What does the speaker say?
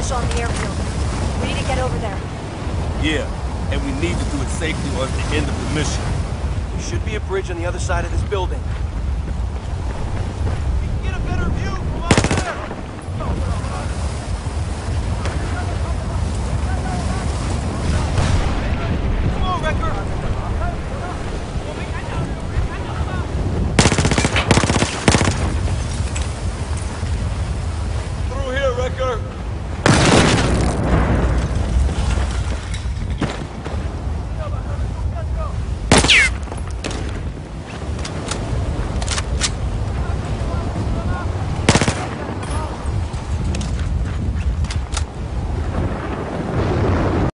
militia on the airfield. We need to get over there. Yeah, and we need to do it safely or at the end of the mission. There should be a bridge on the other side of this building.